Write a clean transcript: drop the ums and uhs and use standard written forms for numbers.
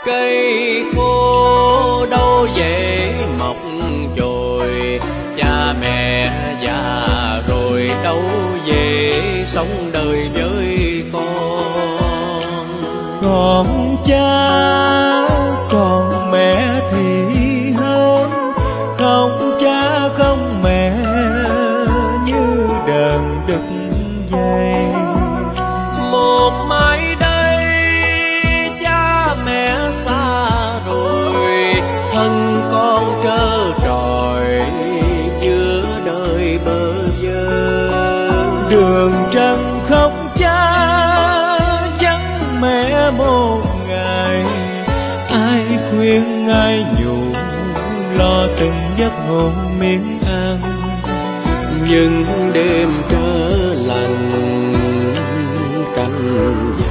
Cây khô đâu dễ mọc chồi, cha mẹ già rồi đâu dễ sống đời với con. Còn cha còn mẹ thì hơn, không cha không mẹ như đờn đứt dây. Một mai đây cha mẹ xa rồi, thân con trơ trọi giữa đời bơ vơ. Đường trần không cha vắng mẹ một ngày, ai khuyên ai nhủ lo từng giấc ngủ miếng ăn. Nhưng đêm trớ lạnh canh